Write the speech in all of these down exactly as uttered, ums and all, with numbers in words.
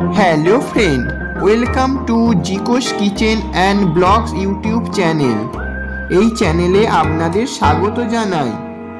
Hello friend, welcome to জিকোস kitchen and blogs YouTube channel. এই চ্যানেলে আপনাদের স্বাগত জানাই।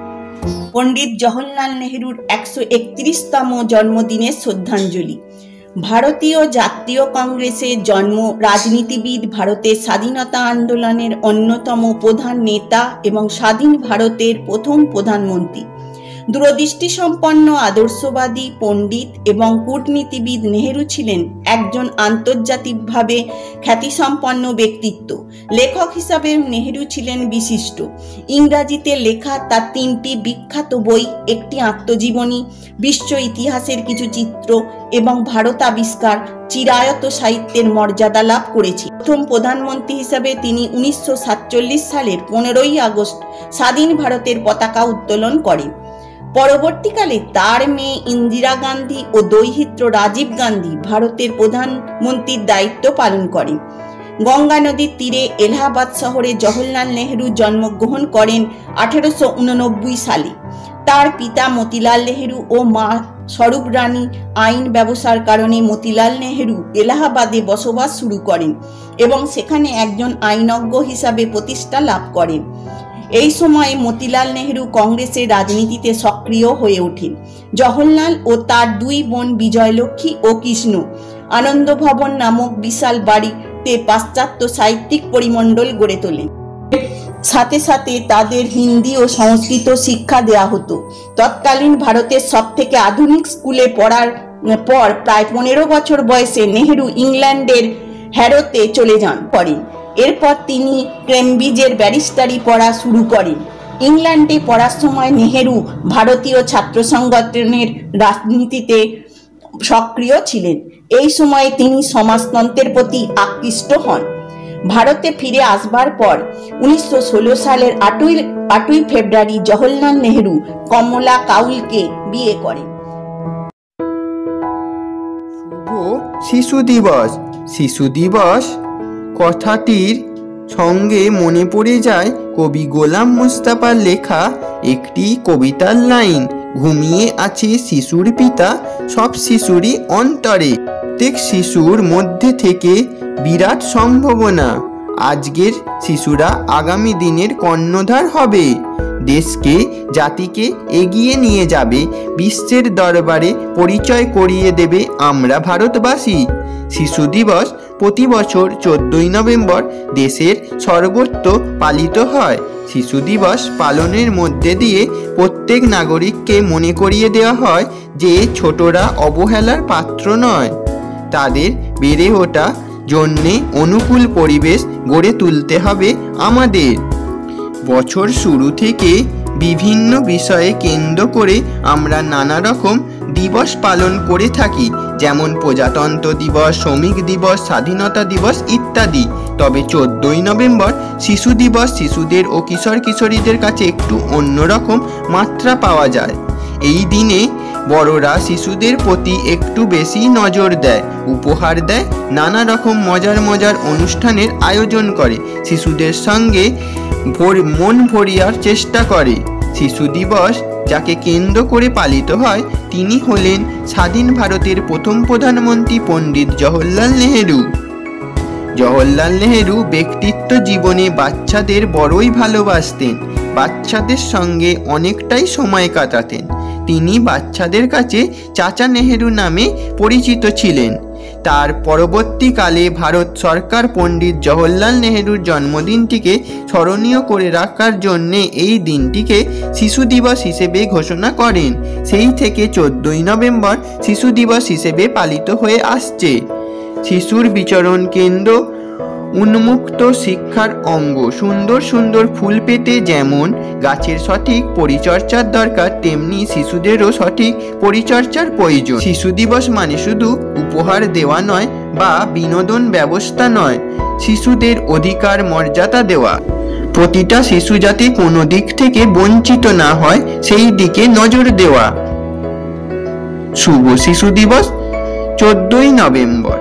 পণ্ডিত জওহরলাল নেহরুর একশো একত্রিশতম জন্মদিনের শ্রদ্ধাঞ্জলি। ভারতীয় জাতীয় কংগ্রেসের জন্ম রাজনীতিবিদ, ভারতের স্বাধীনতা আন্দোলনের অন্যতম প্রধান নেতা এবং স্বাধীন ভারতের প্রথম প্রধানমন্ত্রী। দূরদৃষ্টিসম্পন্ন আদর্শবাদী পণ্ডিত এবং কূটনীতিবিদ নেহেরু ছিলেন একজন আন্তর্জাতিকভাবে খ্যাতিসম্পন্ন ব্যক্তিত্ব। লেখক হিসাবে নেহেরু ছিলেন বিশিষ্ট। ইংরাজিতে লেখা তার তিনটি বিখ্যাত বই, একটি আত্মজীবনী, বিশ্ব ইতিহাসের কিছু চিত্র এবং ভারত আবিষ্কার চিরায়ত সাহিত্যের মর্যাদা লাভ করেছে। প্রথম প্রধানমন্ত্রী হিসাবে তিনি উনিশশো সাতচল্লিশ সালের পনেরোই আগস্ট স্বাধীন ভারতের পতাকা উত্তোলন করেন। পরবর্তীকালে তার মেয়ে ইন্দিরা গান্ধী ও দৌহিত্র রাজীব গান্ধী ভারতের প্রধানমন্ত্রীর দায়িত্ব পালন করেন। গঙ্গা নদীর তীরে এলাহাবাদ শহরে জওহরলাল নেহরু জন্মগ্রহণ করেন আঠেরোশো উননব্বই সালে। তার পিতা মতিলাল নেহরু ও মা স্বরূপ রানী আইন ব্যবসার কারণে মতিলাল নেহরু এলাহাবাদে বসবাস শুরু করেন এবং সেখানে একজন আইনজ্ঞ হিসাবে প্রতিষ্ঠা লাভ করেন। এই সময়ে মতিলাল নেহরু কংগ্রেসের রাজনীতিতে সক্রিয় হয়ে ওঠেন। জওহরলাল ও তার দুই বোন বিজয়লক্ষ্মী ও কৃষ্ণ আনন্দ ভবন নামক বিশাল বাড়িতে পাশ্চাত্য সাহিত্যিক পরিমণ্ডল গড়ে তোলেন। সাথে সাথে তাদের হিন্দি ও সংস্কৃত শিক্ষা দেওয়া হতো। তৎকালীন ভারতের সব থেকে আধুনিক স্কুলে পড়ার পর প্রায় পনেরো বছর বয়সে নেহেরু ইংল্যান্ডের হ্যারোতে চলে যান করেন। এরপর তিনি কেমব্রিজের ব্যারিস্টারি পড়া শুরু করেন। ইংল্যান্ডে পড়ার সময় নেহেরু ভারতীয় ছাত্র সংগঠনের রাজনীতিতে সক্রিয় ছিলেন। এই সময়ে তিনি সমাজতন্ত্রের প্রতি আকৃষ্ট হন। ভারতে ফিরে আসবার পর উনিশশো ষোলো সালের আটই আটই ফেব্রুয়ারি জওহরলাল নেহরু কমলা কাউলকে বিয়ে করেন। শুভ শিশু দিবস। শিশু দিবস কথাটির সঙ্গে মনে পড়ে যায় কবি গোলাম মুস্তাফার লেখা একটি কবিতার লাইন, ঘুমিয়ে আছে শিশুর পিতা সব শিশুরই অন্তরে। প্রত্যেক শিশুর মধ্যে থেকে বিরাট সম্ভাবনা। আজকের শিশুরা আগামী দিনের কর্ণধার হবে, দেশকে জাতিকে এগিয়ে নিয়ে যাবে, বিশ্বের দরবারে পরিচয় করিয়ে দেবে আমরা ভারতবাসী। শিশু দিবস প্রতি বছর চোদ্দই নভেম্বর দেশের সর্বত্র পালিত হয়। শিশু দিবস পালনের মধ্যে দিয়ে প্রত্যেক নাগরিককে মনে করিয়ে দেওয়া হয় যে ছোটরা অবহেলার পাত্র নয়। তাদের বেড়ে ওঠা জন্যে অনুকূল পরিবেশ গড়ে তুলতে হবে আমাদের। বছর শুরু থেকে বিভিন্ন বিষয়ে কেন্দ্র করে আমরা নানা রকম দিবস পালন করে থাকি, যেমন প্রজাতন্ত্র দিবস, শ্রমিক দিবস, স্বাধীনতা দিবস ইত্যাদি। তবে চোদ্দই নভেম্বর শিশু দিবস শিশুদের ও কিশোর কিশোরীদের কাছে একটু অন্যরকম মাত্রা পাওয়া যায়। এই দিনে বড়রা শিশুদের প্রতি একটু বেশি নজর দেয়, উপহার দেয়, নানা রকম মজার মজার অনুষ্ঠানের আয়োজন করে, শিশুদের সঙ্গে ভোর মন ভরিয়ার চেষ্টা করে। শিশু দিবস যাকে কেন্দ্র করে পালিত হয় তিনি হলেন স্বাধীন ভারতের প্রথম প্রধানমন্ত্রী পণ্ডিত জওহরলাল নেহেরু। জওহরলাল নেহেরু ব্যক্তিত্ব জীবনে বাচ্চাদের বড়ই ভালোবাসতেন, বাচ্চাদের সঙ্গে অনেকটাই সময় কাটাতেন। তিনি বাচ্চাদের কাছে চাচা নেহেরু নামে পরিচিত ছিলেন। তার পরবর্তীকালে ভারত সরকার পণ্ডিত জওহরলাল নেহেরুর জন্মদিনটিকে স্মরণীয় করে রাখার জন্য এই দিনটিকে শিশু দিবস হিসেবে ঘোষণা করেন। সেই থেকে চোদ্দই নভেম্বর শিশু দিবস হিসেবে পালিত হয়ে আসছে। শিশুর বিচরণ কেন্দ্র উন্মুক্ত শিক্ষার অঙ্গ। সুন্দর সুন্দর ফুল পেতে যেমন গাছের সঠিক পরিচর্যার দরকার, তেমনি শিশুদেরও সঠিক পরিচর্যার প্রয়োজন। শিশু দিবস মানে শুধু উপহার দেওয়া নয় বা বিনোদন ব্যবস্থা নয়, শিশুদের অধিকার মর্যাদা দেওয়া, প্রতিটা শিশু যাতে কোনো দিক থেকে বঞ্চিত না হয় সেই দিকে নজর দেওয়া। শুভ শিশু দিবস চোদ্দই নভেম্বর।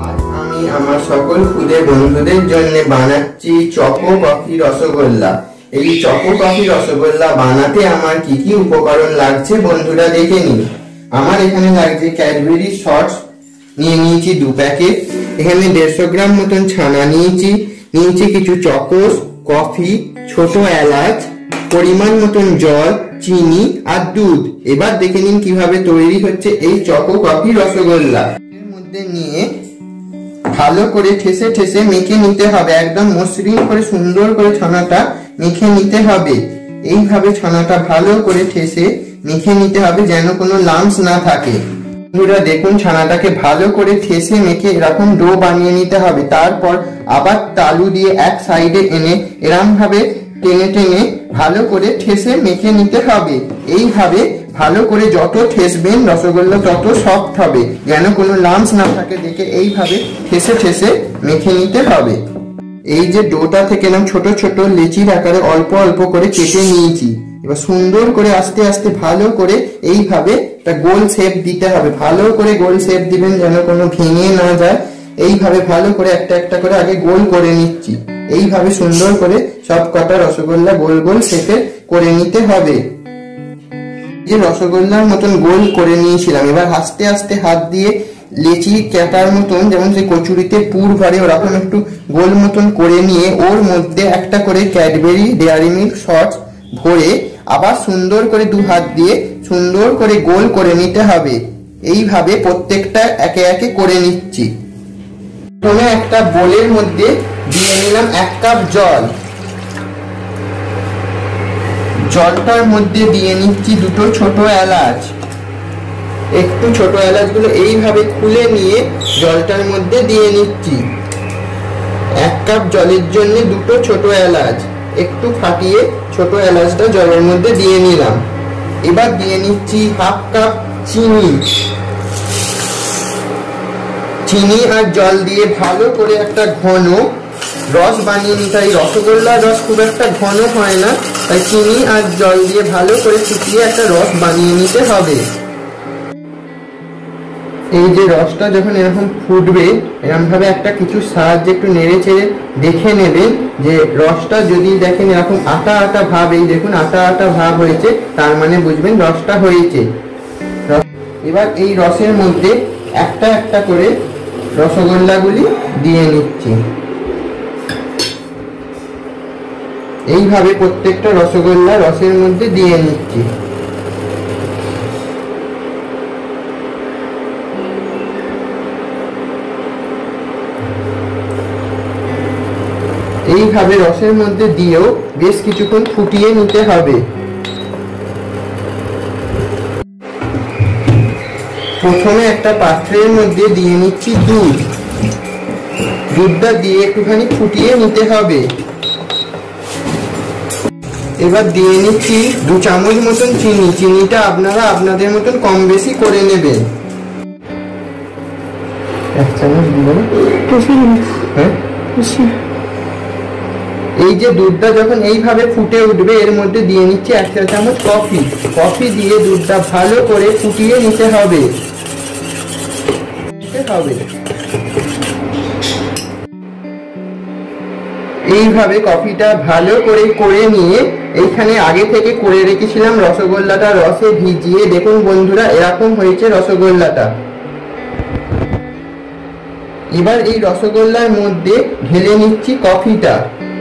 আমার সকল ক্ষুদে বন্ধুদের জন্য বানাচ্ছি চকো কফি রসগোল্লা। এই চকো কফি রসগোল্লা বানাতে আমার কি কি উপকরণ লাগছে বন্ধুরা দেখে নিন। আমার এখানে লাগছে ক্যাডবেরি শর্টস নিয়ে নিয়েছি দু প্যাকেট, এখানে দেড়শো গ্রাম মতন ছানা নিয়েছি, নিয়েছি কিছু চকোস, কফি, ছোট এলাচ, পরিমাণ মতন জল, চিনি আর দুধ। এবার দেখে নিন কিভাবে তৈরি হচ্ছে এই চকো কফি রসগোল্লা। এর মধ্যে নিয়ে ভালো করে ঠেসে ঠেসে মেখে নিতে হবে, একদম মসৃণ করে সুন্দর করে ছানাটা মেখে নিতে হবে। এইভাবে ছানাটা ভালো করে ঠেসে মেখে নিতে হবে যেন কোনো লাম্পস না থাকে। বন্ধুরা দেখুন ছানাটাকে ভালো করে ঠেসে মেখে এরকম ডো বানিয়ে নিতে হবে। তারপর আবার তালু দিয়ে এক সাইডে এনে এরকম ভাবে টেনে টেনে ভালো করে ঠেসে মেখে নিতে হবে। এইভাবে ভালো করে যত ঠেসবেন রসগোল্লা তত সফট হবে, যেন কোনো লাম্পস না থাকে দেখে এইভাবে ঠেসে ঠেসে মেখে নিতে হবে। এই যে ডোটা থেকে নাম ছোট ছোট লেচির আকারে অল্প অল্প করে কেটে নিয়েছি। এবার সুন্দর করে আস্তে আস্তে ভালো করে এইভাবে একটা গোল শেপ দিতে হবে। ভালো করে গোল শেপ দিবেন যেন কোনো ভেঙে না যায়। এইভাবে ভালো করে একটা একটা করে আগে গোল করে নিচ্ছি। এইভাবে সুন্দর করে সব কটা রসগোল্লা গোল গোল শেপে করে নিতে হবে। যে রসগোল্লার মতন গোল করে নিয়েছিলাম, এবার আস্তে আস্তে হাত দিয়ে লেচি কাটার মতন যেমন সেই কচুরিতে পুর ভরে ওরকম একটু গোল মতন করে নিয়ে ওর মধ্যে একটা করে ক্যাডবেরি ডেয়ারি মিল্ক শর্টস ভরে আবার সুন্দর করে দু হাত দিয়ে সুন্দর করে গোল করে নিতে হবে। এইভাবে প্রত্যেকটা একে একে করে নিচ্ছি। প্রথমে একটা বোলের মধ্যে দিয়ে নিলাম এক কাপ জল, জলটার মধ্যে দিয়ে নিচ্ছি দুটো ছোট এলাচ। একটু ছোট এলাচগুলো এইভাবে খুলে নিয়ে জলটার মধ্যে দিয়ে নিচ্ছি। এক কাপ জলের জন্য দুটো ছোট এলাচ একটু ফাটিয়ে ছোট এলাচটা জলের মধ্যে দিয়ে নিলাম। এবার দিয়ে নিচ্ছি হাফ কাপ চিনি। চিনি আর জল দিয়ে ভালো করে একটা ঘন রস বানিয়ে নিতে হয়। রসগোল্লার রস খুব একটা ঘন হয় না, তাই চিনি আর জল দিয়ে ভালো করে ফুটিয়ে একটা রস বানিয়ে নিতে হবে। এই যে রসটা যখন এরকম ফুটবে এরকম ভাবে একটা কিছু সাহায্যে একটু নেড়ে চেড়ে দেখে নেবেন যে রসটা যদি দেখেন এরকম আটা আটা ভাব, এই দেখুন আটা আটা ভাব হয়েছে, তার মানে বুঝবেন রসটা হয়েছে। এবার এই রসের মধ্যে একটা একটা করে রসগোল্লাগুলি দিয়ে নিচ্ছি। এইভাবে প্রত্যেকটা রসগোল্লা রসের মধ্যে দিয়ে নিচ্ছি। এইভাবে রসের মধ্যে দিয়েও বেশ কিছুক্ষণ ফুটিয়ে নিতে হবে। প্রথমে একটা পাত্রের মধ্যে দিয়ে নিচ্ছি দুধ। দুধটা দিয়ে একটুখানি ফুটিয়ে নিতে হবে। এবার দিয়ে নিচ্ছি দু চামচ মতন চিনি। চিনিটা আপনারা আপনাদের মতন কম বেশি করে নেবেন। এক চামচ দিবেন। হ্যাঁ, এই যে দুধটা যখন এইভাবে ফুটে উঠবে এর মধ্যে দিয়ে নিচ্ছি এক চা চামচ কফি। কফি দিয়ে দুধটা ভালো করে ফুটিয়ে নিতে হবে হবে এইভাবে কফিটা ভালো করে করে নিয়ে এইখানে আগে থেকে করে রেখেছিলাম রসগোল্লাটা রসে ভিজিয়ে। দেখুন বন্ধুরা এরকম হয়েছে রসগোল্লাটা। এবার এই রসগোল্লার মধ্যে ঢেলে নিচ্ছি কফিটা।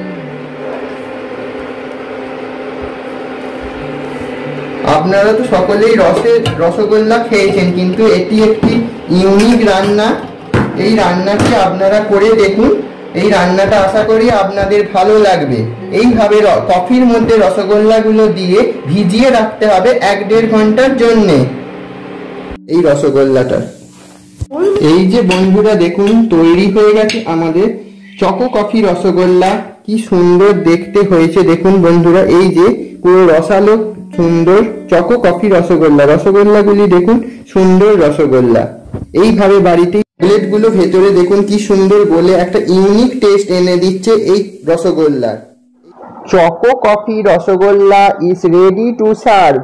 আপনারা তো সকলেই রসের রসগোল্লা খেয়েছেন, কিন্তু এটি একটি ইউনিক রান্না। এই রান্নাটি আপনারা করে দেখুন, এই রান্নাটা আশা করি আপনাদের ভালো লাগবে। এইভাবে কফির মধ্যে রসগোল্লাগুলো দিয়ে ভিজিয়ে রাখতে হবে এক দেড় ঘন্টার জন্য এই রসগোল্লাটা। এই যে বন্ধুরা দেখুন তৈরি হয়ে গেছে আমাদের চকো কফি রসগোল্লা। কি সুন্দর দেখতে হয়েছে দেখুন বন্ধুরা। এই যে পুরো রসালো সুন্দর চকো কফি রসগোল্লা। রসগোল্লাগুলি দেখুন সুন্দর রসগোল্লা। এইভাবে বাড়িতে প্লেটগুলো ভেতরে দেখুন কি সুন্দর গলে একটা ইউনিক টেস্ট এনে দিচ্ছে এই রসগোল্লার। Choco coffee rasgulla is ready to serve.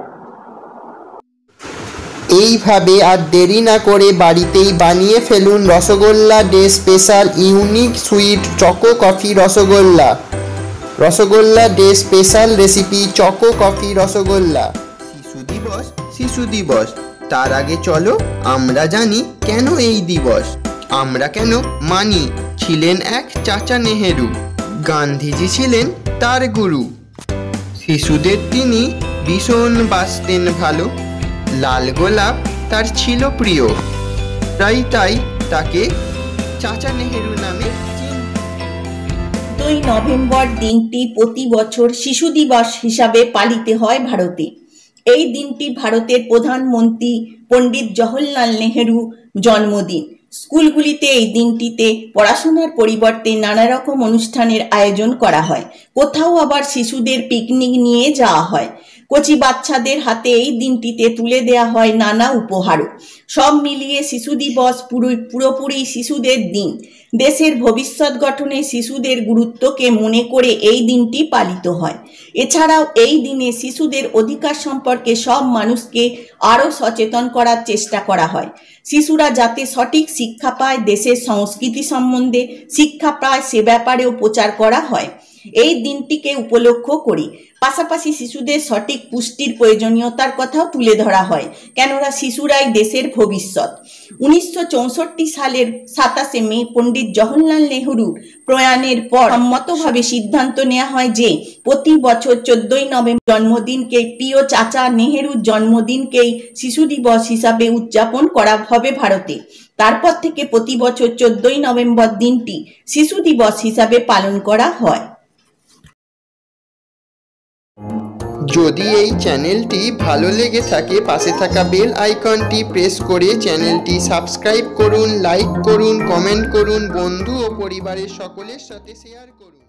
এইভাবে আর দেরি না করে বাড়িতেই বানিয়ে ফেলুন rasgulla day special unique sweet choco coffee rasgulla. Rasgulla day special recipe choco coffee rasgulla. শিশু দিবস শিশু দিবস তার আগে চলো আমরা জানি কেন এই দিবস। আমরা কেন মানি ছিলেন এক চাচা নেহেরু, গান্ধীজি ছিলেন তার গুরু। শিশুদের তিনি ভীষণ বাসতেন ভালো, লাল গোলাপ তার ছিল প্রিয়, তাই তাই তাকে চাচা নেহেরু নামে। দুই নভেম্বর দিনটি প্রতি বছর শিশু দিবস হিসাবে পালিত হয় ভারতে। এই দিনটি ভারতের প্রধানমন্ত্রী পণ্ডিত জওহরলাল নেহেরু জন্মদিন। স্কুলগুলিতে এই দিনটিতে পড়াশোনার পরিবর্তে নানা রকম অনুষ্ঠানের আয়োজন করা হয়। কোথাও আবার শিশুদের পিকনিক নিয়ে যাওয়া হয়। কচি বাচ্চাদের হাতে এই দিনটিতে তুলে দেওয়া হয় নানা উপহারও। সব মিলিয়ে শিশু দিবস পুরো পুরোপুরি শিশুদের দিন। দেশের ভবিষ্যৎ গঠনে শিশুদের গুরুত্বকে মনে করে এই দিনটি পালিত হয়। এছাড়াও এই দিনে শিশুদের অধিকার সম্পর্কে সব মানুষকে আরও সচেতন করার চেষ্টা করা হয়। শিশুরা যাতে সঠিক শিক্ষা পায়, দেশের সংস্কৃতি সম্বন্ধে শিক্ষা পায়, সে ব্যাপারেও প্রচার করা হয় এই দিনটিকে উপলক্ষ করি। পাশাপাশি শিশুদের সঠিক পুষ্টির প্রয়োজনীয়তার কথাও তুলে ধরা হয়, কেননা শিশুরাই দেশের ভবিষ্যৎ। উনিশশো চৌষট্টি সালের সাতাশে মে পণ্ডিত জওহরলাল নেহরুর প্রয়াণের পর সম্মতভাবে সিদ্ধান্ত নেওয়া হয় যে প্রতি বছর চোদ্দই নভেম্বর জন্মদিনকে প্রিয় চাচা নেহেরুর জন্মদিনকেই শিশু দিবস হিসাবে উদযাপন করা হবে ভারতে। তারপর থেকে প্রতি বছর চোদ্দই নভেম্বর দিনটি শিশু দিবস হিসাবে পালন করা হয়। যদি এই চ্যানেলটি ভালো লেগে থাকে পাশে থাকা বেল আইকনটি প্রেস করে চ্যানেলটি সাবস্ক্রাইব করুন, লাইক করুন, কমেন্ট করুন, বন্ধু ও পরিবারের সকলের সাথে শেয়ার করুন।